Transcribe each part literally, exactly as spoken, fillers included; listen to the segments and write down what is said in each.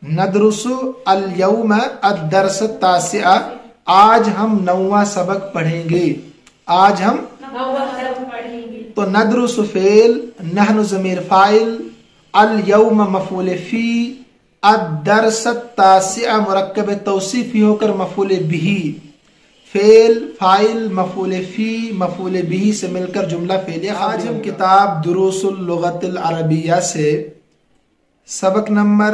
नदरुसु अल यौम अद-दर्स तासिआ, आज हम नौवां सबक पढ़ेंगे। आज हम नौवां सबक पढ़ेंगे। तो नदरुसु फेल, नहनु ज़मीर फाइल, अल यौम मफूल फी, अद-दर्स तासिआ मुरक्कब तौसीफी होकर मफूल बिही। फेल फाइल मफूल फी मफूल बिही से मिलकर जुमला फेलिया। आज हम किताब दुरूसुल लुगतिल अरबिया से सबक नंबर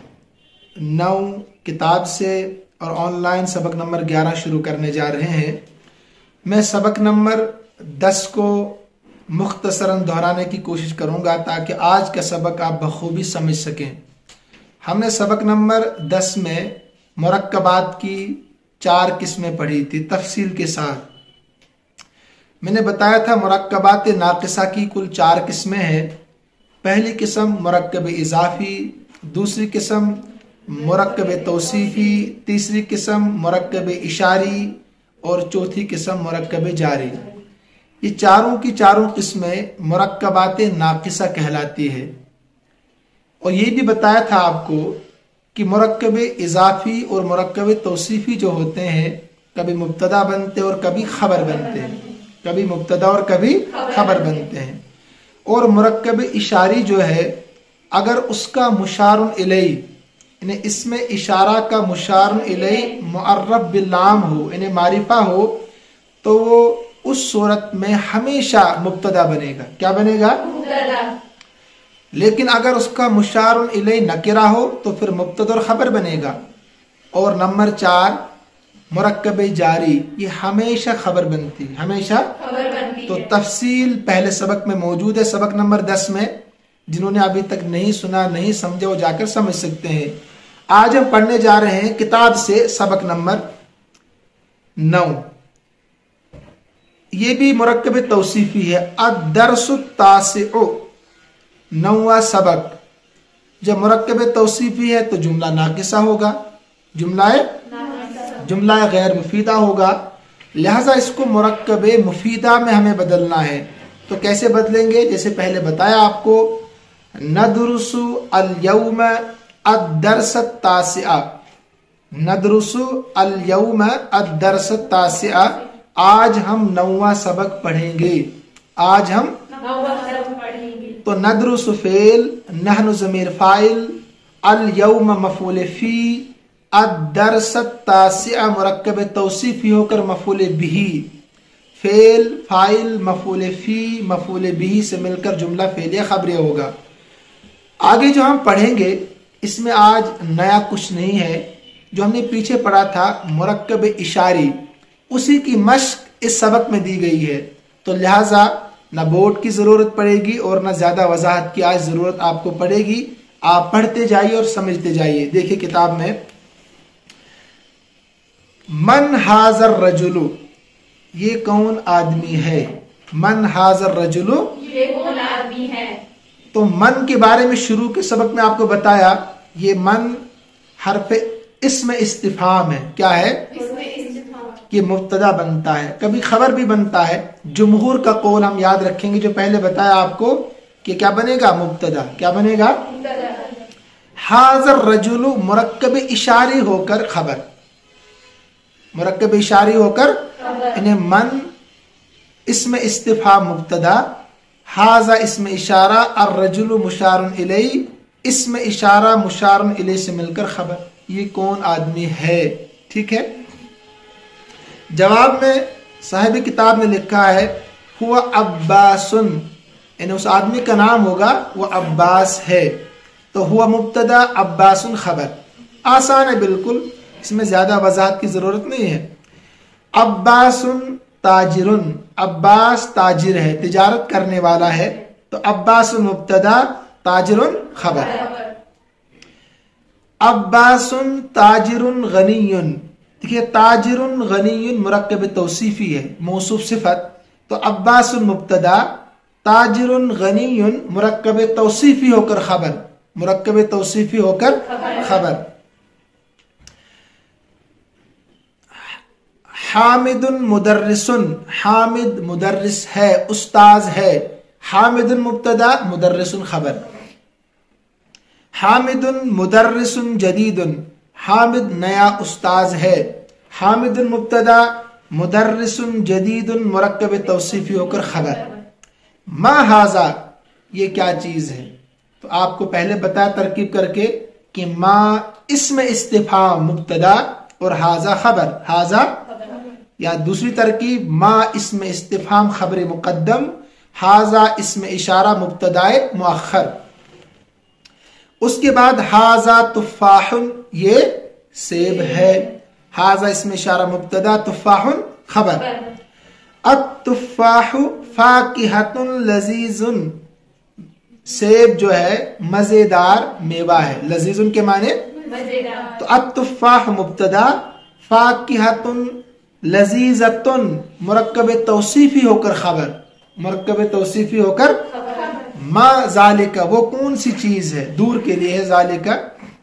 नौ किताब से और ऑनलाइन सबक नंबर ग्यारह शुरू करने जा रहे हैं। मैं सबक नंबर दस को मुख्तसरन दोहराने की कोशिश करूंगा ताकि आज का सबक आप बखूबी समझ सकें। हमने सबक नंबर दस में मुरक्कबात की चार किस्में पढ़ी थी तफसील के साथ। मैंने बताया था मुरक्कबात नाक़िसा की कुल चार किस्में हैं। पहली किस्म मुरक्कब इजाफी, दूसरी किस्म मुरक्कब तौसीफी, तीसरी किस्म मुरक्कब इशारी और चौथी किस्म मुरक्कब जारी। ये चारों की चारों किस्में मुरक्कबात नाक़िसा कहलाती है। और ये भी बताया था आपको कि मुरक्कब इजाफी और मुरक्कब तौसीफी जो होते हैं कभी मुब्तदा बनते और कभी खबर बनते हैं, कभी मुब्तदा और कभी खबर बनते हैं। और मुरक्कब इशारी जो है अगर उसका मुशारुन इलैहि, यानी इसमें इशारा का मुशारुन इलैहि मुअर्रफ बिल्लाम हो, यानी मारिफा हो, तो वो उस सूरत में हमेशा मुब्तदा बनेगा। क्या बनेगा? मुब्तदा। लेकिन अगर उसका मुशारुन इलैहि नकिरा हो तो फिर मुब्तदा और खबर बनेगा। और नंबर चार मुरक्कब जारी, ये हमेशा खबर बनती है, हमेशा खबर बनती तो है। तफसील पहले सबक में मौजूद है, सबक नंबर दस में। जिन्होंने अभी तक नहीं सुना नहीं समझे वो जाकर समझ सकते हैं। आज हम पढ़ने जा रहे हैं किताब से सबक नंबर नौ। ये भी मुरक्कब तौसीफी है। अद-दर्सु तासिउ, नौवां सबक। जब मुरक्कब तौसीफी है तो जुमला नाक़िसा होगा, जुमला जुमला गैर मुफीदा होगा। लिहाजा इसको मुरक्कब मुफीदा में हमें बदलना है। तो कैसे बदलेंगे? जैसे पहले बताया आपको, नदरुसु अल यौम अद-दर्स तासिआ, नदरुसु अल यौम अद-दर्स तासिआ, आज हम नौवां सबक पढ़ेंगे। आज हम नौवां सबक पढ़ेंगे। तो नदरुसु फेल, नहनु ज़मीर फाइल, अल यौम मफूल फी, अद-दर्स तासिआ मुरक्कब तौसीफी होकर मफूल बिही। फेल फाइल मफूल फी मफूल बिही से मिलकर जुमला फेलिया खबरिया होगा। आगे जो हम पढ़ेंगे इसमें आज नया कुछ नहीं है। जो हमने पीछे पढ़ा था मुरक्कब इशारी, उसी की मश्क इस सबक में दी गई है। तो लिहाजा न बोर्ड की जरूरत पड़ेगी और न ज्यादा वजाहत की आज जरूरत आपको पड़ेगी। आप पढ़ते जाइए और समझते जाइए। देखिए किताब में, मन हाजर रजुलु, ये कौन आदमी है? मन हाजर रजुलु, ये कौन आदमी है? तो मन के बारे में शुरू के सबक में आपको बताया, ये मन हर्फ इस्म इस्तिफाम है। क्या है? ये मुब्तदा बनता है, कभी खबर भी बनता है। जुमहूर का कौल हम याद रखेंगे जो पहले बताया आपको कि क्या बनेगा? मुब्तदा। क्या बनेगा? हाजर रजुलु मुरक्कब इशारी होकर खबर, मुरक्कब इशारी होकर इन्हें मन इसमें इस्तिफाम मुब्तदा, हाजा इसमें इशारा, और रजुलु मुशारुन इलैहि, इसमें इशारा मुशारुन इलैहि से मिलकर खबर। ये कौन आदमी है? ठीक है। जवाब में साहिब किताब ने लिखा है हुआ अब्बासुन, यानी उस आदमी का नाम होगा वो अब्बास है। तो हुआ मुब्तदा, अब्बासुन खबर। आसान है बिल्कुल, इसमें ज्यादा वजाहत की जरूरत नहीं है। अब्बासुन ताजिरुन, अब्बास ताजिर है, तिजारत करने वाला है। तो अब्बासुन मुब्तदा, ताजिरुन खबर। अब्बासुन ताजिरुन गनीयुन, देखिए ताजिरुन गनीयुन मुरक्कब तौसीफी है, मौसूफ सिफत। तो अब्बासुन मुब्तदा, ताजिरुन गनीयुन मुरक्कब तौसीफी होकर खबर, मुरक्कब तौसीफी होकर खबर। हामिदुन मुदर्रिसुन, हामिद मुदर्रिस है, उस्ताज है। हामिदुन मुब्तदा, मुदर्रिसुन खबर। हामिदुन मुदर्रिसुन जदीदुन, हामिद नया उस्ताज है। हामिदुन मुब्तदा, मुदर्रिसुन जदीदुन मुरक्कब तौसीफी होकर खबर। मा हाजा, ये क्या चीज है? तो आपको पहले बताया तरकीब करके कि मा इसम इस्तिफाम मुब्तदा और हाजा खबर। हाजा या दूसरी तरकीब मा इसम इस्तिफाम खबर मुकद्दम, हाजा इसम इशारा मुब्तदाए मुअख्खर। उसके बाद हाजा तुफ़ाहुन, ये सेब है। हाजा इसम इशारा मुब्तदा, तुफ़ाहुन खबर। अत्तुफ़ाहु फ़ाकिहतुन लज़ीज़ुन, सेब जो है मजेदार मेवा है। लज़ीज़ुन के माने मजेदार। तो अत्तुफ़ाह मुब्तदा, फ़ाकिहतुन लज़ीज़तुन मुरक्कब तौसीफी होकर खबर। मुरक्कब तौसीफी होकर मा ज़ालिका, वो कौन सी चीज है, दूर के लिए है ज़ालिका,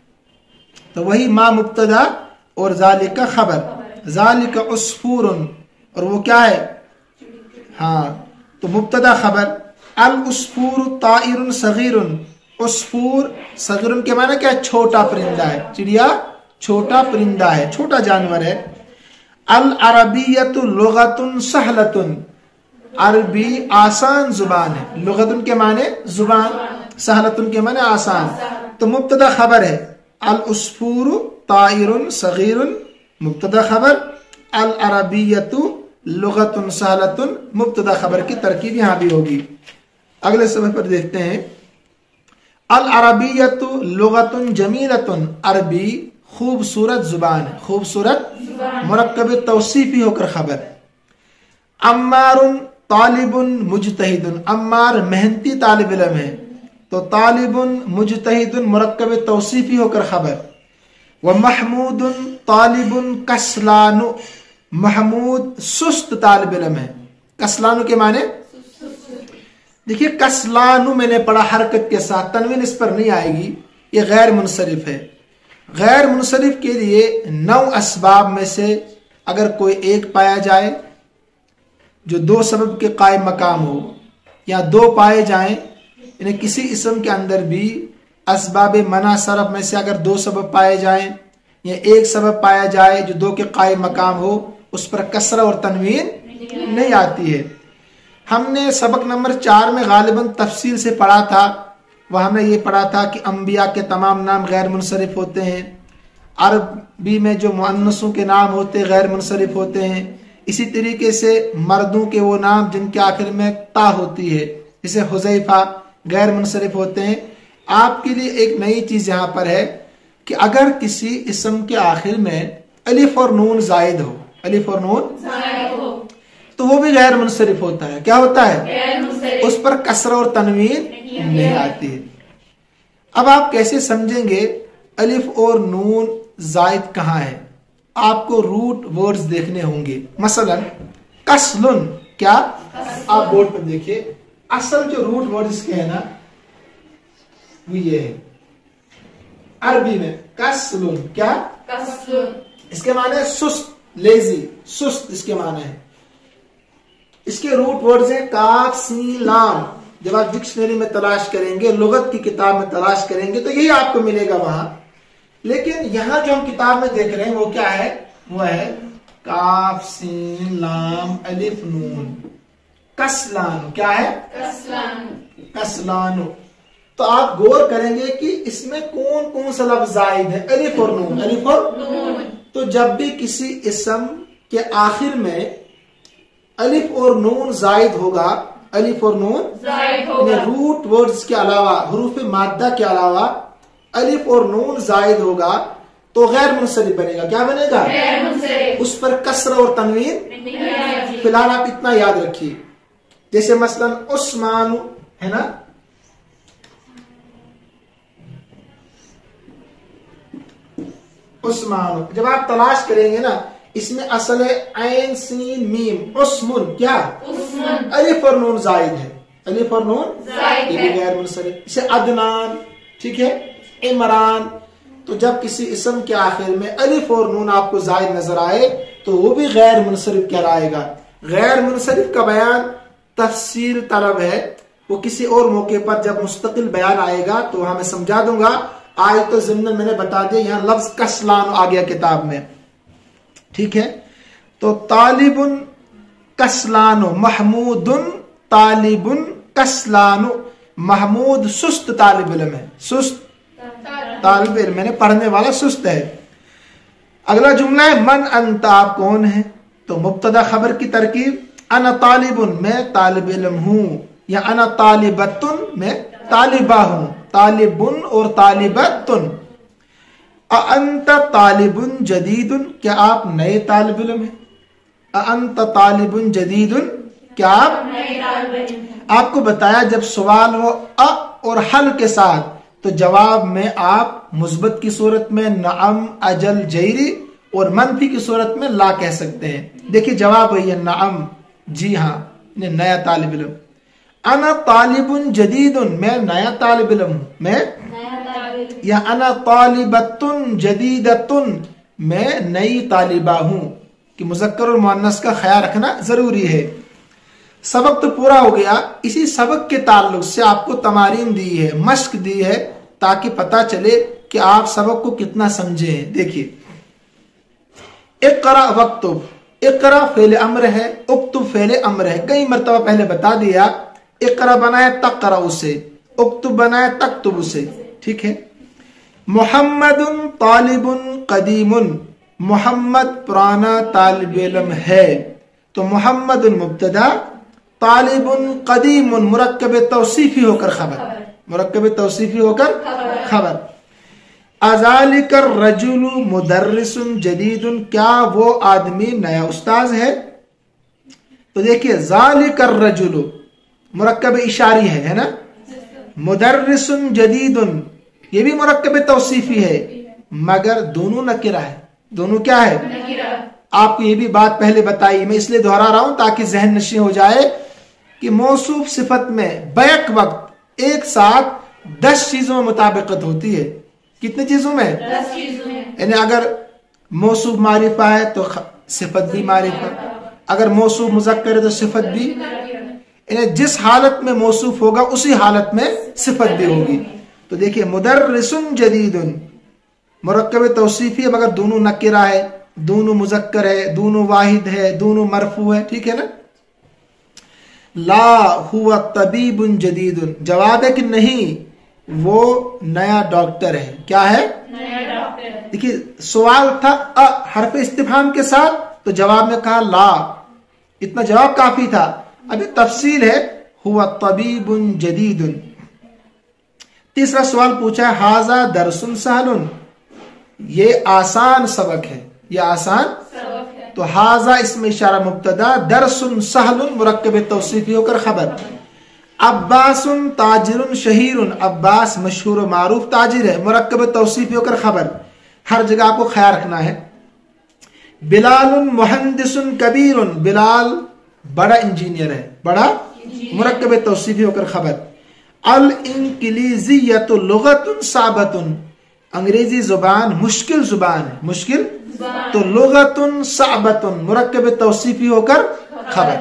तो वही मा मुब्तदा और ज़ालिका खबर। ज़ालिका उस्फूरुन, और वो क्या है? हाँ, तो मुब्तदा खबर। अल उस्फूर ताइरुन सगीरुन, उस्फूर सगीरुन के माने क्या? छोटा परिंदा है। चिड़िया छोटा परिंदा है, छोटा जानवर है। अल अरबियतु लुगतुन सहलतुन, अरबी आसान जुबान है। लुगतुन के माने जुबान, सहलतुन के माने आसान। तो मुब्तदा खबर है। अल उस्फूर ताइरुन सगीरुन मुब्तदा खबर, अल अरबियतु लुगतुन सहलतुन मुब्तदा खबर की तरकीब यहां भी होगी। अगले समय पर देखते हैं। अल अरबियतु लुगतुन जमीलतुन, अरबी खूबसूरत जुबान है। खूबसूरत मुरक्कब तौसीफी होकर खबर। अम्मारुन तालिबुन मुजतहिदुन, अम्मार मेहनती तालिब इल्म है, तो तालिबुन मुजतहिदुन मुरक्कब तौसीफी होकर खबर। व महमूदुन तालिबुन कसलानु, महमूद सुस्त तालिब इल्म है। कसलानु के माने, देखिए कसलानु मैंने पढ़ा हरकत के साथ, तनवीन इस पर नहीं आएगी, ये गैर मुनसरिफ है। गैर मुनसरिफ के लिए नौ असबाब में से अगर कोई एक पाया जाए जो दो सबब के कायम मकाम हो, या दो पाए जाएं, यानी किसी इसम के अंदर भी असबाब मना सरफ में से अगर दो सबब पाए जाएं या एक सबब पाया जाए जो दो के कायम मकाम हो, उस पर कसरा और तनवीन नहीं आती है। हमने सबक नंबर चार में गालिबन तफसील से पढ़ा था, वह हमने ये पढ़ा था कि अंबिया के तमाम नाम गैर मुनसरिफ होते हैं। अरबी में जो मुअन्नसों के नाम होते गैर मुनसरिफ होते हैं। इसी तरीके से मर्दों के वो नाम जिनके आखिर में ता होती है, जैसे हुज़ैफा, गैर मुनसरिफ होते हैं। आपके लिए एक नई चीज यहाँ पर है कि अगर किसी इसम के आखिर में अलिफ और नून जायद हो, अलिफ और नून हो, तो वो भी गैर मुनसरिफ होता है। क्या होता है? उस पर कसरा और तनवीन नहीं आती है। अब आप कैसे समझेंगे अलिफ और नून जायद कहाँ है? आपको रूट वर्ड्स देखने होंगे। मसलन कसलुन, क्या? आप बोर्ड पर देखिए, असल जो रूट वर्ड इसके है ना वो ये है। अरबी में कसलुन, क्या? कसलुन, इसके माने सुस्त, लेजी, सुस्त इसके माने है। इसके रूट वर्ड्स हैं काफ सीन लाम। जब आप डिक्शनरी में तलाश करेंगे, लुगत की किताब में तलाश करेंगे तो यही आपको मिलेगा वहां। लेकिन यहां जो हम किताब में देख रहे हैं वो क्या है? वो है काफ सीन लाम अलिफ नून, कसलानु। क्या है? कसलानु, कसलानु। तो आप गौर करेंगे कि इसमें कौन कौन सा लफ्ज जायद है? अलिफ और नून, अलिफ और नून। तो जब भी किसी इसम के आखिर में अलिफ और नून जायद होगा, अलिफ और नून जायद होगा, रूट वर्ड्स के अलावा, हुरूफ मादा के अलावा अलिफ और नून जायद होगा तो गैर मुनसरिफ बनेगा। क्या बनेगा? गैर मुनसरिफ। उस पर कसरा और तनवीन। फिलहाल आप इतना याद रखिए, जैसे मसलन उस्मान है ना, उस्मान जब आप तलाश करेंगे ना, इसमें असल है ऐन सीन मीम उस्मुन। क्या? उस्मुन। अलिफ और नून जायद है, अलिफ और नून जायद है, गैर मुनसरिफ। इसे अदनान, ठीक है, इमरान। तो जब किसी इसम के आखिर में अलिफ और नून आपको जायद नजर आए तो वो भी गैर मुनसरिफ कहलाएगा। गैर मुनसरिफ का बयान तफसील तलब है, वो किसी और मौके पर जब मुस्तकिल बयान आएगा तो वहां मैं समझा दूंगा। آج تو ضمن میں نے بتا دیا یہاں لفظ کسلان آ گیا کتاب میں، ٹھیک ہے؟ تو طالبن کسلان، محمود طالبن کسلان، محمود سست طالب علم ہے، سست طالب علم یعنی پڑھنے والا سست ہے۔ اگلا جملہ ہے من انت، آپ کون ہیں؟ تو مبتدا خبر کی ترکیب، انا طالبن میں طالب علم ہوں، یا انا طالبتن میں طالبہ ہوں، طالبن اور طالبتن۔ اانت طالبن جدیدن، کیا آپ نئے طالب علم ہیں؟ اانت طالبن جدیدن، کیا آپ نئے طالب علم ہیں؟ آپ کو بتایا جب سوال ہو ا اور حل کے ساتھ تو جواب میں آپ مثبت کی صورت میں نعم، اجل، جیری، اور منفی کی صورت میں لا کہہ سکتے ہیں۔ دیکھیے جواب ہے نعم، جی ہاں، نیا طالب علم۔ انا طالب جدید، میں نیا طالب علم ہوں، میں یا انا طالبتن جدیدتن، میں نئی طالبہ ہوں، کہ مذکر اور مؤنث کا خیال رکھنا ضروری ہے۔ سبق تو پورا ہو گیا، اسی سبق کے تعلق سے آپ کو تمارین دی ہے، مشق دی ہے، تاکہ پتا چلے کہ آپ سبق کو کتنا سمجھے ہیں۔ دیکھیے اقرا وکتب، اقرا فعل امر ہے، اکتب فعل امر ہے، کئی مرتبہ پہلے بتا دیا۔ اقرا بنائے تقرا اسے، اکتب بنائے تکتب اسے، ٹھیک ہے؟ محمد طالب قدیم، محمد پرانا طالب علم ہے، تو محمد مبتدا، طالب قدیم مرکب توصیفی ہو کر خبر، مرکب توصیفی ہو کر خبر۔ اذالک الرجل مدرس جدید، کیا وہ آدمی نیا استاذ ہے؟ تو دیکھیے ذالک الرجل مرکب اشاری ہے، ہے نا؟ مدرس جدید یہ بھی مرکب توصیفی ہے، مگر دونوں نکرہ ہے، دونوں کیا ہے؟ آپ کو یہ بھی بات پہلے بتائی، میں اس لیے دہرا رہا ہوں تاکہ ذہن نشین ہو جائے کہ موصوف صفت میں بیک وقت ایک ساتھ دس چیزوں میں مطابقت ہوتی ہے۔ کتنی چیزوں میں؟ دس چیزوں میں۔ یعنی اگر موصوف معرفہ ہے تو صفت بھی معرفہ، اگر موصوف مذکر ہے تو صفت بھی، یعنی جس حالت میں موصوف ہوگا اسی حالت میں صفت بھی ہوگی۔ تو دیکھیے مدرس جدید مرکب توصیفی ہے، مگر دونوں نکرہ ہے، دونوں مذکر ہے، دونوں واحد ہے، دونوں مرفوع ہے، ٹھیک ہے نا؟ لا ہوا طبیب جدید، جواب ہے کہ نہیں وہ نیا ڈاکٹر ہے، کیا ہے؟ نیا ڈاکٹر ہے۔ دیکھیے سوال تھا ا حرف استفہام کے ساتھ تو جواب میں کہا لا، اتنا جواب کافی تھا۔ ابھی تفصیل ہے، ہوا طبیب جدید۔ تیسرا سوال پوچھا ہے ھذا درس سہل، یہ آسان سبق ہے، یہ آسان سبق ہے، تو ھذا اسم اشارہ مبتدا، درس سہل مرکب توصیفی ہو کر خبر۔ عباس تاجر شہیر، عباس مشہور و معروف تاجر ہے، مرکب توصیفی ہو کر خبر۔ ہر جگہ آپ کو خیال رکھنا ہے۔ بلال مہندس کبیر، بلال بڑا انجینئر ہے، بڑا مرکب توصیفی ہو کر خبر۔ الانگلیزیۃ لغت صعبۃ، انگریزی زبان مشکل زبان ہے، مشکل تو لغت صعبۃ مرکب توصیفی ہو کر خبر۔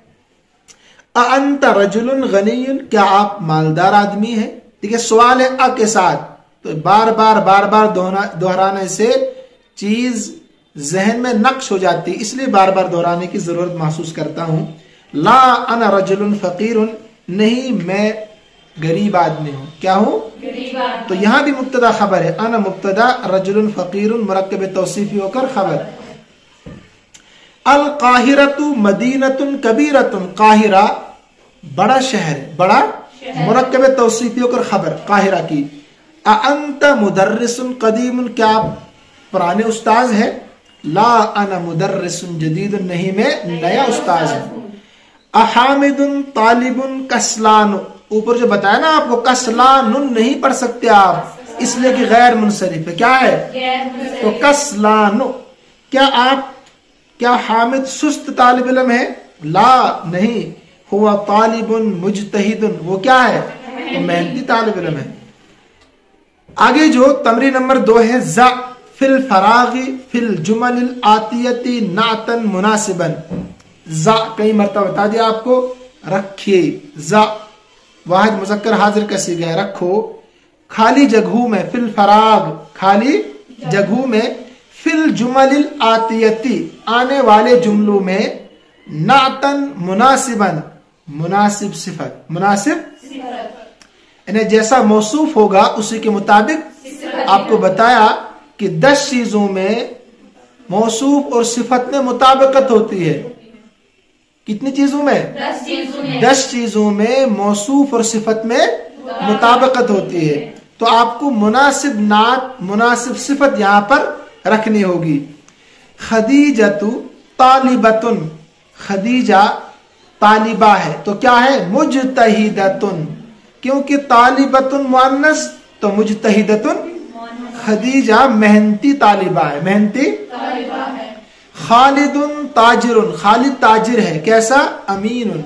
اانت رجل غنی، کیا آپ مالدار آدمی ہیں؟ دیکھیے سوال ہے ا کے ساتھ، تو بار بار بار بار دہرانے سے چیز ذہن میں نقش ہو جاتی، اس لیے بار بار دہرانے کی ضرورت محسوس کرتا ہوں۔ لا انا رجل فقیر، نہیں میں غریب آدمی ہوں، کیا ہوں؟ غریب آدمی۔ تو یہاں بھی مبتدا خبر ہے، انا مبتدا، رجل فقیر مرکب توصیفی ہو کر خبر۔ القاہرۃ مدینۃ کبیرۃ، قاہرہ بڑا شہر، بڑا مرکب توصیفی ہو کر خبر قاہرہ کی۔ اانت مدرس قدیم، کیا آپ پرانے استاذ ہیں؟ لا انا مدرس جدید، نہیں میں نیا استاذ ہوں۔ احامد طالب کسلان، اوپر جو بتایا نا آپ کو کسلان نہیں پڑھ سکتے آپ، اس لیے کہ غیر منصرف ہے، کیا ہے؟ تو کسلان، کیا آپ کیا حامد سست طالب علم ہے؟ لا نہیں، ہوا طالب مجتہد، وہ کیا ہے؟ وہ محنتی طالب علم ہے۔ آگے جو تمرین نمبر دو ہے، ز فی الفراغ فی الجمل الآتیتی نعتن مناسبا، ز کئی مرتبہ بتا دیا آپ کو، رکھیے، ز واحد مذکر حاضر کا صیغہ ہے، رکھو، खाली जगहों में, फिल फराग खाली जगहों में, फिल जुमलिल आतियती आने वाले जुमलों में, नातन मुनासिबन मुनासिब सिफत, मुनासिब यानी जैसा मौसूफ होगा उसी के मुताबिक। आपको बताया कि दस चीजों में मौसूफ और सिफत में मुताबिकत होती है। कितनी चीजों में? दस चीजों में। दस चीजों में मौसूफ और सिफत में मुताबिकत होती है। तो आपको मुनासिब नात मुनासिब सिफत यहाँ पर रखनी होगी। खदीजतु तालिबतुन, खदीजा तालिबा है तो क्या है? मुजतहिदतुन, क्योंकि तालिबतुन मुअन्नस तो मुजतहिदतुन। खदीजा मेहनती तालिबा है, मेहनती तालिबा है। खालिदुन ताजिरुन, खालिद ताजिर है, कैसा? अमीनुन,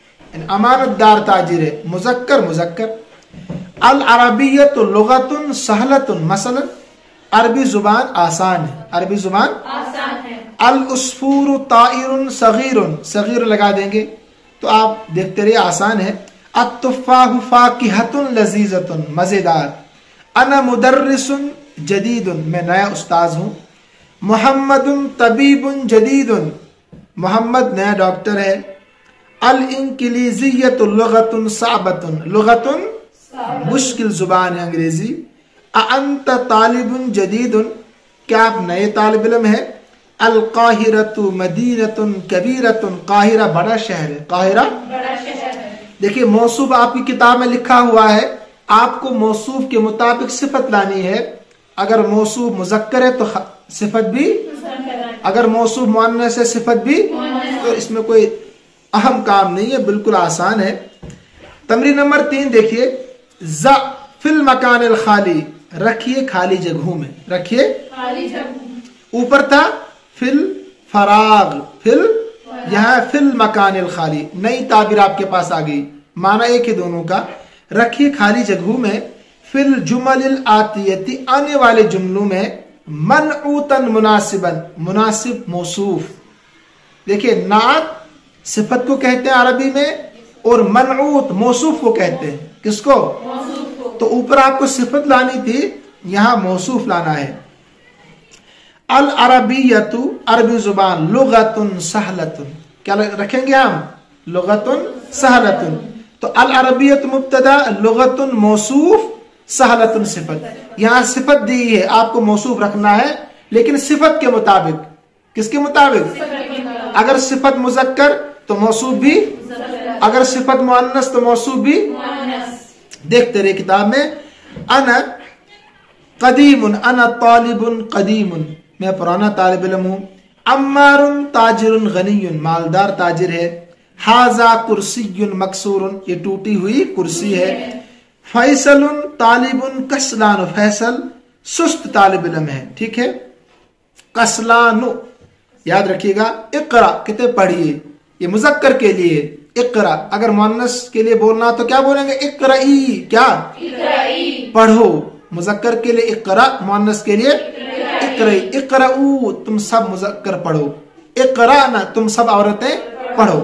अमानतदार ताजिर है, मुजक्कर मुजक्कर। अल अरबिय्यतु लुगतुन सहलतुन, मसलन अरबी जुबान आसान है, अरबी जुबान आसान है। अल उस्फूरु ताइरुन सगीरुन, सगीर लगा देंगे तो आप देखते रहिए आसान है। अत्तुफ़ाहु फ़ाकिहतुन लज़ीज़तुन, मजेदार। अना मुदर्रिसुन जदीदुन, मैं नया उस्ताद हूँ। मुहम्मदुन तबीबुन जदीदुन, मोहम्मद नया डॉक्टर है। अल इंकिलिज़िय्यतु लुगतुन साबतुन, लुगतुन मुश्किल जुबान है अंग्रेजी। अअंत तालिबुन जदीदुन, क्या आप नए तालिब इल्म है। अल काहिरतु मदीनतुन कबीरतुन, काहिरा बड़ा शहर है, काहिरा बड़ा शहर है। देखिए मौसूफ आपकी किताब में लिखा हुआ है, आपको मौसूफ के मुताबिक सिफत लानी है। अगर मौसूफ मुजक्कर है तो सिफत भी, अगर मौसूफ मुअन्नस है सिफत भी, तो इसमें कोई अहम काम नहीं है, बिल्कुल आसान है। तमरीन नंबर तीन देखिए, ज़ फिल मकानिल खाली, रखिए खाली जगहों में, रखिए खाली जगह। ऊपर था फिल फराग, फिल, यहाँ फिल मकानिल खाली, नई ताबीर आपके पास आ गई, माना एक ही दोनों का। रखिए खाली जगहों में, फिल जुमलिल आतियती आने वाले जुमलों में, मनऊतन मुनासिबन, मुनासिब मौसूफ। देखिए नात सिफत को कहते हैं अरबी में, और मनऊत मौसूफ को कहते हैं, किसको? मौसूफ को। तो ऊपर आपको सिफत लानी थी, यहाँ मौसूफ लाना है। अल अरबियतु अरबी जुबान, लुगतुन सहलतुन, क्या रखेंगे हम? लुगतुन सहलतुन। तो अल अरबियत मुब्तदा, लुगतुन मौसूफ, सहलतुन सिफत। यहाँ सिफत दी है, आपको मौसूफ रखना है लेकिन सिफत के मुताबिक। किसके मुताबिक? अगर सिफत मुजक्कर तो मौसूफ भी, अगर सिफत मुअन्नस तो मौसूफ भी। देखते रहे किताब में। अना कदीमुन, अना तालिबुन कदीमुन, मैं पुराना तालिब इल्म हूँ। अम्मारुन ताजिरुन गनियुन, मालदार ताजिर है। हाजा कुर्सियुन मकसूरुन, ये टूटी हुई कुर्सी है। फैसलुन तालिबुन कसलानु, फैसल सुस्त तालिब इल्म है, ठीक है। कसलानु याद रखिएगा। इकरा कितने पढ़िए, ये मुजक्कर के लिए इकरा, अगर मुअन्नस के लिए बोलना तो क्या बोलेंगे? इकराई, क्या? इकराई, पढ़ो। मुजक्कर के लिए इकरा, मुअन्नस के लिए इकराई। इकराऊ, तुम सब मुजक्कर पढ़ो। इकरा ना, तुम सब औरतें पढ़ो।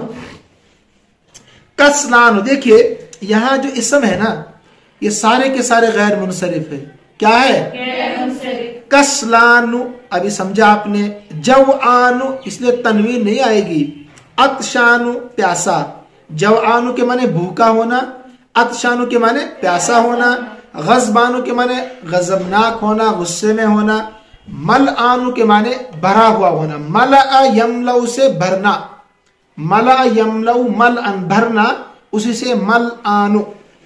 कसलानु, देखिए यहाँ जो इसम है ना, ये सारे के सारे गैर मुनसरिफ है। क्या है? गैर मुनसरिफ। कसलानु अभी समझा आपने। जवआनु इसलिए तनवीन नहीं आएगी। अतशानु प्यासा, जवआनु के माने भूखा होना, अतशानु के माने प्यासा होना, गज़बानु के माने गजबनाक होना, गुस्से में होना, मल आनु के माने भरा हुआ होना। मलअ यमलउ से भरना, मलअ यमलउ मल अन भरना, उसी से मल आनु।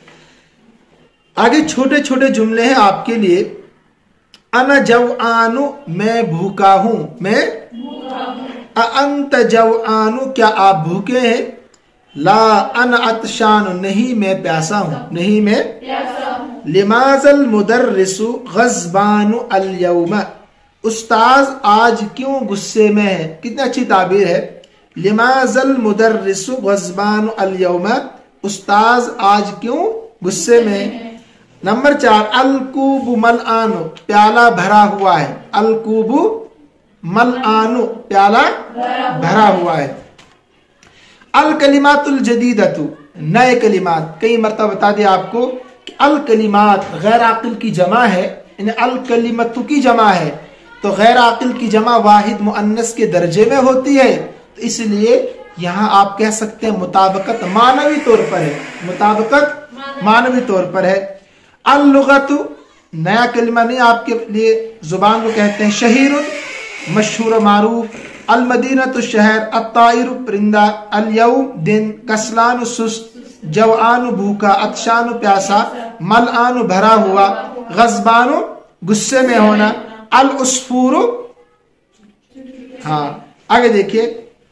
आगे छोटे छोटे जुमले हैं आपके लिए। अना जवआनु, मैं भूखा हूं, मैं अंत जवआनु, क्या आप भूखे हैं? ला अन अतशानु, नहीं मैं प्यासा हूं, नहीं मैं प्यासा हूं। लिमाजल मुदर्रिसु गज़बानु अल यौम, उस्ताज आज क्यों गुस्से में है? कितनी अच्छी ताबीर है। लिमाजल मुदर्रिसु गज़बानु अल यौम, उस्ताज आज क्यों गुस्से में। नंबर चार, अलकूबु मल आनु, प्याला भरा हुआ है। अलकूबु मल आनु, प्याला भरा हुआ है। अल कलिमातुल जदीदतु, नए कलिमात। कई मरतबा बता दिया आपको कि अल कलिमात गैर आकिल की जमा है, यानी अल कलिमतु की जमा है, तो गैर आकिल की जमा वाहिद मुअन्नस के दर्जे में होती है, तो इसलिए यहाँ आप कह सकते हैं मुताबिकत मानवी तौर पर है, मुताबिकत मानवी तौर पर है। अल लुगतु नया कलिमा नहीं, आपके लिए जुबान को कहते हैं। शहीरुन मशहूर मारूफ, अल मदीनतु शहर, अत्ताइरु परिंदा, अल यौम दिन, कसलानु सुस्त, जवानु भूखा, अतशानु प्यासा, मलआनु भरा हुआ, गज़बानु गुस्से में होना, अल उस्फूरु, हाँ आगे देखिए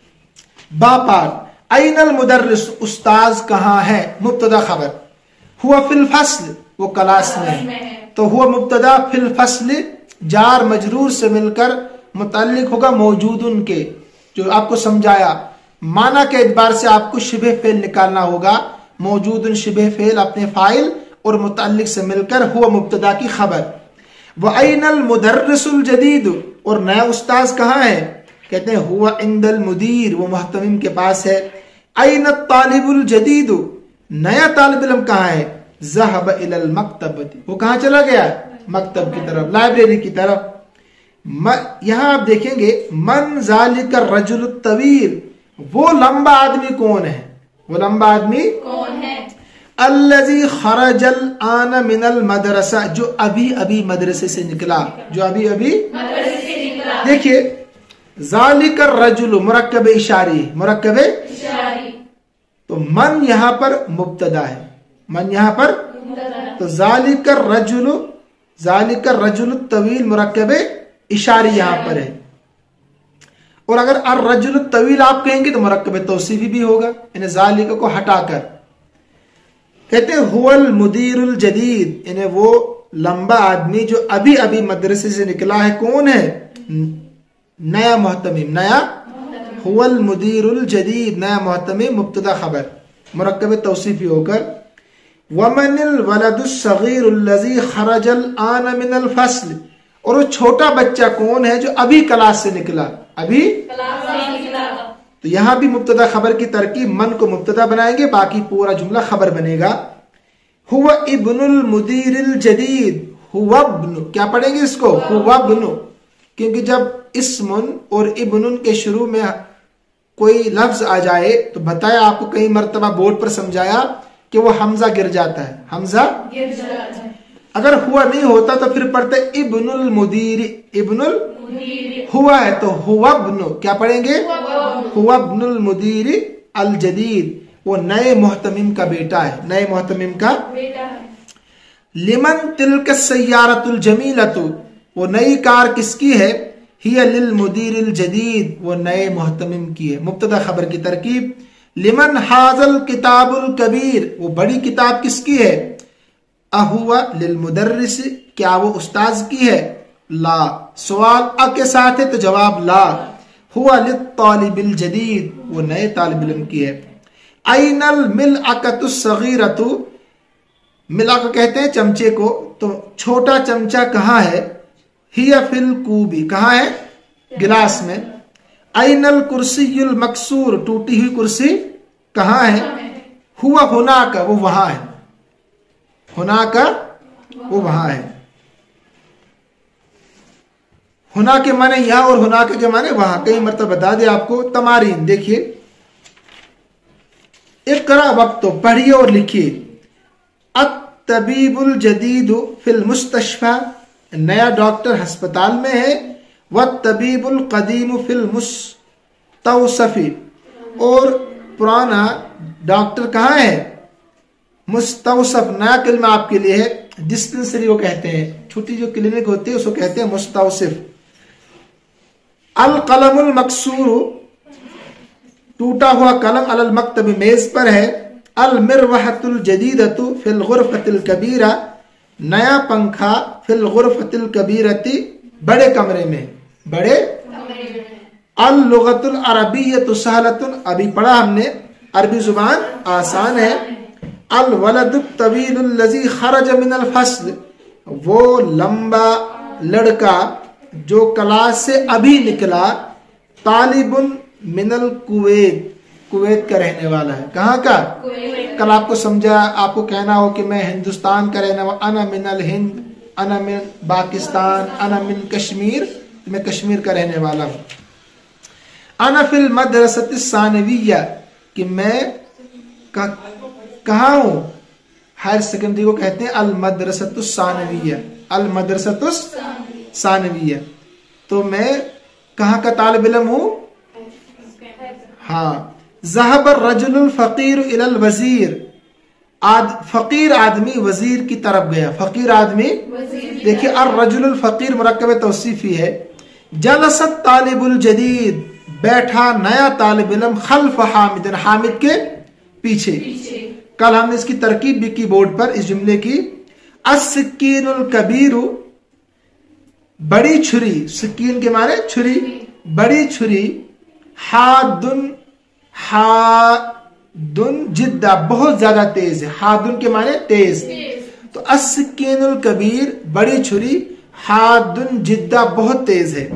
बापार ऐनल मुदर्रिस उस्ताज कहाँ है, मुब्तदा खबर, हुआ फिल फस्ल वो क्लास में है, तो हुआ मुब्तदा फिल फस्ल जार मजरूर से मिलकर मुताल्लिक होगा मौजूदुन के, जो आपको समझाया। माना के एतबार से आपको शिबह फेल निकालना होगा, मौजूदुन शिबह फेल अपने फाइल और मुताल्लिक से मिलकर हुआ मुब्तदा की खबर। व ऐनल मुदर्रिसुल जदीद, और नया उस्ताज कहाँ है, कहते हैं हुआ इंदल मुदीर, वो मुहतमिम के पास है। ऐन तालिबुल जदीद, नया तालिब इल्म कहाँ है, ज़हब इलल मक्तबती, वो कहाँ चला गया, मकतब की तरफ, लाइब्रेरी की तरफ। यहाँ आप देखेंगे मन ज़ालिका रजुल तवील, वो लंबा आदमी कौन है, वो लंबा आदमी कौन है, अल्लज़ी खरजल आना मिनल मदरसा, जो अभी अभी मदरसे से निकला, जो अभी अभी मदरसे से निकला। देखिए ज़ालिका रजुल मुरक्कब इशारी, मुरक्कब इशारी, तो मन यहाँ पर मुब्तदा है, मन यहाँ पर, तो ज़ालिका रजुल, ज़ालिका रजुल तवील मुरक्कब इशारी यहाँ पर है। और अगर अर रजुल तवील आप कहेंगे तो मुरक्कब तौसीफी भी होगा, यानी ज़ालिका को हटाकर। कहते हैं हुवल मुदीरुल जदीद, यानी वो लंबा आदमी जो अभी अभी मदरसे से निकला है, कौन है, नया मुहतमिम, नया हुवल मुदीरुल जदीद, नया मुहतमिम मुब्तदा खबर मुरक्कब तौसीफी होकर। वमनिल वलदुस सगीरुल्लज़ी खरजल आना मिनल फस्ल, और वो छोटा बच्चा कौन है जो अभी क्लास से निकला, अभी क्लास से निकला। तो यहां भी मुब्तदा खबर की तरकीब, मन को मुब्तदा बनाएंगे, बाकी पूरा जुमला खबर बनेगा। हुवा इब्नुल मुदीरिल जदीद, हुवा इब्नु, क्या पढ़ेंगे इसको, हुवा इब्नु, क्योंकि जब इस्मुन और इब्नुन के शुरू में कोई लफ्ज आ जाए तो बताया आपको, कई मर्तबा बोर्ड पर समझाया कि वो हमजा गिर जाता है, हमजा गिर जाता है। अगर हुआ नहीं होता तो फिर पढ़ते इब्नुल मुदीर, इब्नुल हुआ है तो हुवा इब्नु, क्या पढ़ेंगे, हुवा इब्नुल मुदीर अल जदीद, वो नए मुहतमिम का बेटा है, नए मुहतमिम का बेटा है। लिमन तिल्क सय्यारतुल जमीलतु, वो नई कार किसकी है, हिया लिल मुदीरिल जदीद, वो नए मुहतमिम की है, मुब्तदा खबर की तरकीब। लिमन हाजल किताबुल कबीर, वो बड़ी किताब किसकी है, अहुआ लिल मुदर्रिस, क्या वो उस्ताज की है, ला, सवाल अ के साथ है तो जवाब ला। हुआ लित तालिबिल जदीद, वो नए तालिब इल्म की है। ऐनल मिलअकतु सगीरतु, मिलअक कहते हैं चमचे को, तो छोटा चमचा कहाँ है, हिया फिल कूबी, कहाँ है, गिलास में। ऐनल कुर्सीयुल मकसूर, टूटी हुई कुर्सी कहाँ है, हुआ हुना का, वो वहां है, हुना का वो वहां है। हुना के माने यहां और हुना के माने वहां, कई मरतबा बता दे आपको। तमारीन देखिए, इक़रा वक्त, पढ़िए और लिखिए। अत-तबीबुल जदीद फिल मुस्तशफा, नया डॉक्टर अस्पताल में है। व तबीबुल कदीम फिल मुस्तौसफी, और पुराना डॉक्टर कहाँ है, मुस्तौसफ, नया कलमा आपके लिए है, डिस्पेंसरी वो कहते हैं, छोटी जो क्लिनिक होती है उसको कहते हैं मुस्तौसिफ। अल कलमुल मकसूर, टूटा हुआ कलम, अलल मक्तब, मेज पर है। अल मिरवहतुल जदीदतु फिल गुरफतिल कबीरा, नया पंखा, फिल गुरफतिल कबीरती, बड़े कमरे में, बड़े। अल लुगतुल अरबिय्यतु सहलतुन, अभी पढ़ा हमने, अरबी जुबान आसान है। अल वलदुत तवीलुल लज़ी खरज मिनल फस्ल, वो लंबा लड़का जो क्लास से अभी निकला। तालिबुन मिनल कुवैत, कुवैत का रहने वाला है। कहाँ का? कल आपको समझा, आपको कहना हो कि मैं हिंदुस्तान का रहने वाला, अना मिनल हिंद, अना मिन पाकिस्तान, अना मिन कश्मीर, मैं कश्मीर का रहने वाला हूँ। अना फिल मदरसत सानविया, कि मैं कहाँ हूँ? हायर सेकेंडरी को कहते हैं अल मदरसतु सानविया, अल मदरसतु सानविया। तो मैं कहाँ का तालिब इल्म हूँ? हाँ। ज़हबर रजुलुल फकीर इलल वजीर, आद फकीर आदमी वजीर की तरफ गया। फकीर आदमी, देखिए अर रजुलुल फकीर मुरक्कब तौसीफी है। जलसत तालिबुल जदीद, बैठा नया तालिब इल्म, खल्फ हामिद, हामिद के पीछे। कल हमने इसकी तरकीब भी की बोर्ड पर इस जुमले की। अस्सिक्कीनुल कबीरु, बड़ी छुरी, सिक्कीन के माने छुरी, बड़ी छुरी। हादुन, हादुन जिद्दा, बहुत ज्यादा तेज है। हादुन के माने तेज। तो अस्सिक्कीनुल कबीर, बड़ी छुरी। हादुन जिद्दा, बहुत तेज है।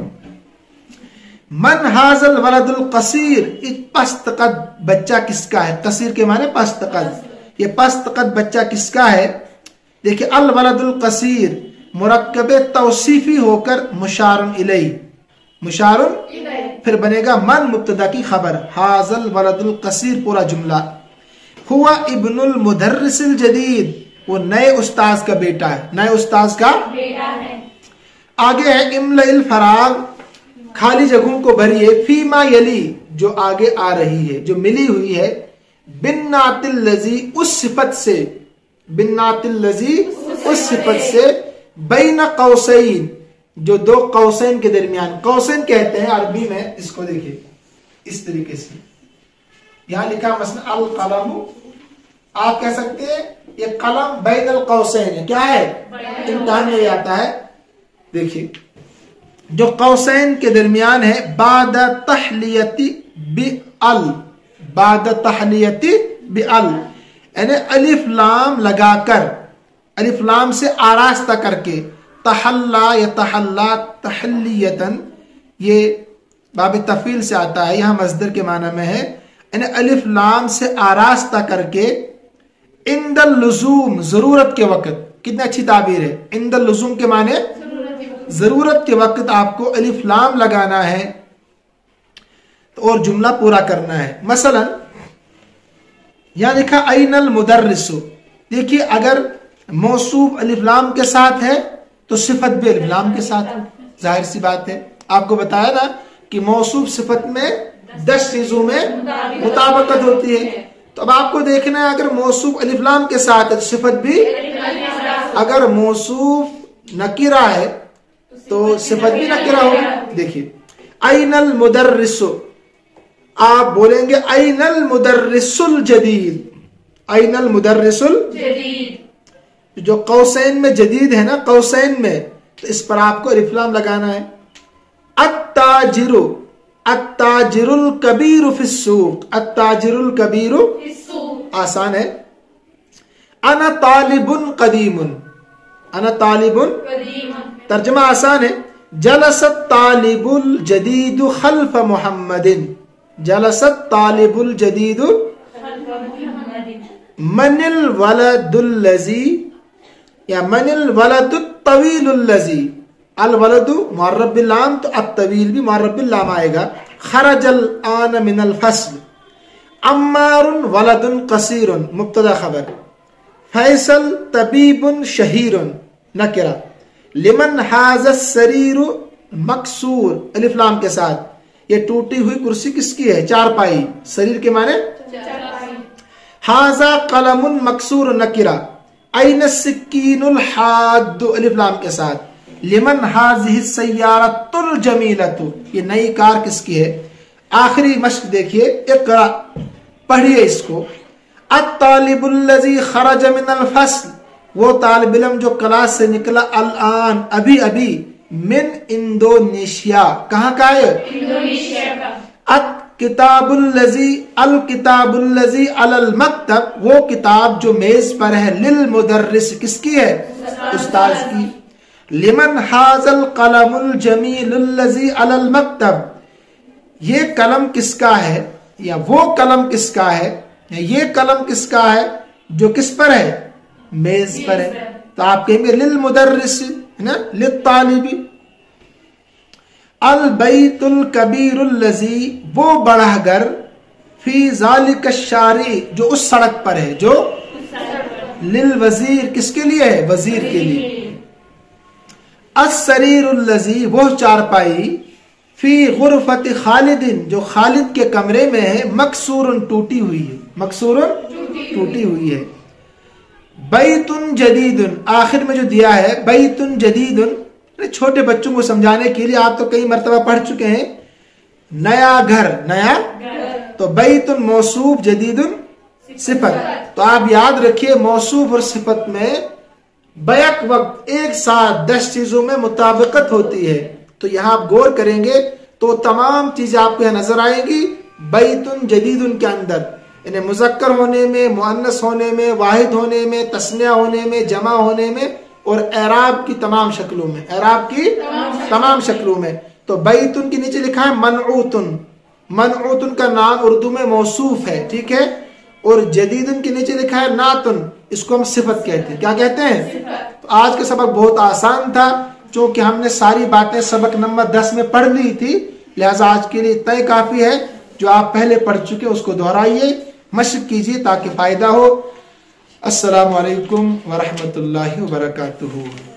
मन हाजल वलदुल कसीर, एक पस्त कद बच्चा किसका है? कसीर के माने पस्त कद, ये पस्त कद बच्चा किसका है? देखिए अल वलदुल कसीर मुरक्कबे तौसीफी होकर मुशारुन इलैहि, मुशारुन फिर बनेगा मन मुब्तदा की खबर। हाजल वलदुल कसीर पूरा जुमला। हुआ इब्नुल मुदर्रिसिल जदीद, वो नए उस्ताद का बेटा है, नए उस्ताद का बेटा है। आगे है इमलइल फराग, खाली जगहों को भरिए। फीमा यली, जो आगे आ रही है, जो मिली हुई है। बिन्नातिल लजी, उस सिफत से, बिन्नातिल लजी, उस सिफत से। बैन कौसैन, जो दो कौसैन के दरमियान। कौसैन कहते हैं अरबी में, इसको देखिए इस तरीके से, यहां लिखा मसलन अल कलम, आप कह सकते हैं ये कलम बैन अल कौसैन है। क्या है? इम्तिहान में आता है। देखिए जो कौसैन के दरमियान है। बाद तहलियती बि अल, बाद तहलियती बि अल, यानी अलिफ लाम लगाकर, अलिफ लाम से आरास्ता करके। तहल्ला या तहल्ला तहल्लियतन, ये बाब तफील से आता है, यहां मजदर के माना में है। यानी अलिफ लाम से आरास्ता करके। इंदल लुजूम, जरूरत के वक्त, कितनी अच्छी ताबीर है। इंदल लुजूम के माने जरूरत के वक्त आपको अलिफ लाम लगाना है तो और जुमला पूरा करना है। मसलन यहां लिखा ऐनल मुदर्रिसु, देखिए अगर मौसूफ अलिफ लाम के साथ है तो सिफत भी अलिफ लाम के साथ है, जाहिर सी बात है। आपको बताया ना कि मौसूफ सिफत में दस चीजों में मुताबिकत होती है। तो अब आपको देखना है अगर मौसूफ अलिफ लाम के साथ है तो सिफत भी, अगर मौसूफ नकीरा है तो सिफत भी नकीरा होगी। देखिए ऐनल मुदर्रिसु, आप बोलेंगे ऐनल मुदर्रिसुल जदीद, ऐनल मुदर्रिसुल जदीद। जो कौसैन में जदीद है ना, कौसैन में, तो इस पर आपको अलिफ लाम लगाना है। अत्ताजिरु, अत्ताजिरुल कबीरु फिस्सूक, अत्ताजिरुल कबीरु, आसान है। अना तालिबुन कदीमुन, अना तालिबुन, तर्जमा आसान है। जलसत तालिबुल जदीदु खल्फ मुहम्मदिन, जलसत तालिबुल जदीदु। मनिल वलदुल लजी या मनिल वलदुत तवीलुल लजी, अल वलदु मुअर्रब बिल लाम, तो अत तवील भी मुअर्रब बिल लाम आएगा। खरजल आन मिनल फस्ल। अम्मारुन वलदुन कसीरुन, मुब्तदा खबर। फैसल तबीबुन शहीरुन, नकिरा। लिमन हाज़ सरीरु मकसूर, अलिफ लाम के साथ। ये टूटी हुई कुर्सी किसकी है? चारपाई, शरीर के माने चारपाई। हाज़ा कलमुन मकसूर, नकिरा। ऐन सिक्कीनुल हाद्दु, अलिफ लाम के साथ। लिमन हाज़िहि सय्यारतुल जमीलतु, ये नई कार किसकी है? आखिरी मश्क देखिए, इक़रा, पढ़िए इसको। अत्तालिबुल लज़ी खरज मिनल फस्ल, वो तालिब इल्म जो क्लास से निकला। अल आन, अभी अभी। मिन इंडोनेशिया, कहाँ का है? इंडोनेशिया का। अत किताबुल लज़ी, अल किताबुल लज़ी अलल मक्तब, वो किताब जो मेज पर है। लिल मुदर्रिस, किसकी है? उस्ताद की। लिमन हाज़ल कलमुल जमीलुल लज़ी अलल मक्तब, ये कलम किसका है? یا وہ قلم کس کا ہے یا یہ قلم کس کا ہے جو کس پر ہے میز پر ہے. تو آپ کہیں گے للمدرس ہے نا للطالب. البیت الکبیر الذی وہ بڑا گھر فی ذالک الشارع جو اس سڑک پر ہے جو للوزیر کس کے لیے ہے وزیر کے لیے. السریر الذی وہ چارپائی فی غرفت خالد جو خالد کے کمرے میں ہے مکسور ٹوٹی ہوئی ہے مکسور ٹوٹی ہوئی ہے. بیت جدید آخر میں جو دیا ہے بیت جدید چھوٹے بچوں کو سمجھانے کے لیے آپ تو کئی مرتبہ پڑھ چکے ہیں نیا گھر نیا تو بیت موصوف جدید صفت. تو آپ یاد رکھیے موصوف اور صفت میں بیک وقت ایک ساتھ دس چیزوں میں مطابقت ہوتی ہے. تو یہاں آپ غور کریں گے تو تمام چیزیں آپ کو یہاں نظر آئیں گی بیت جدید کے اندر. یعنی مذکر ہونے میں مؤنث ہونے میں واحد ہونے میں تثنیہ ہونے میں جمع ہونے میں اور اعراب کی تمام شکلوں میں اعراب کی تمام شکلوں میں. تو بیتن کے نیچے لکھا ہے منعوتن. منعوتن کا نام اردو میں موصوف ہے ٹھیک ہے. اور جدیدن کے نیچے لکھا ہے ناتن اس کو ہم صفت کہتے ہیں. کیا کہتے ہیں؟ تو آج کا سبق بہت آسان تھا چونکہ ہم نے ساری باتیں سبق نمبر دس میں پڑھ لی تھی لہذا آج کے لیے اتنا ہی کافی ہے. جو آپ پہلے پڑھ چکے اس کو دہرائیے مشق کیجیے تاکہ فائدہ ہو. السلام علیکم ورحمۃ اللہ وبرکاتہ.